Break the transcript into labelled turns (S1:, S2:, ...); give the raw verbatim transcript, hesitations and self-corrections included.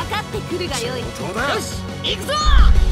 S1: かってくるがよい。
S2: 本当だ。
S3: よし行くぞ。